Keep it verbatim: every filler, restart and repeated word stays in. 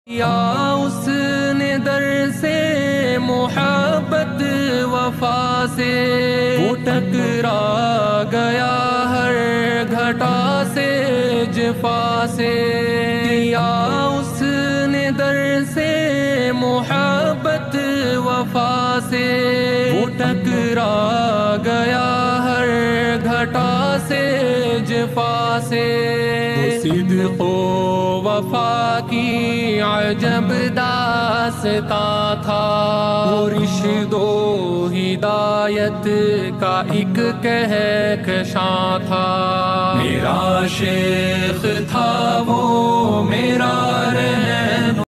या उसने दर से मोहब्बत वफा से, वो टकरा गया हर घटा से जफा से। या उसने दर से मोहब्बत वफा से, वो टकरा गया हर घटा से जफा से। सिद्क़ो वफा की अजब दास्तां था, वो रिश्दो हिदायत का एक कहकशां था। मेरा शेख था वो मेरा रहनुमा।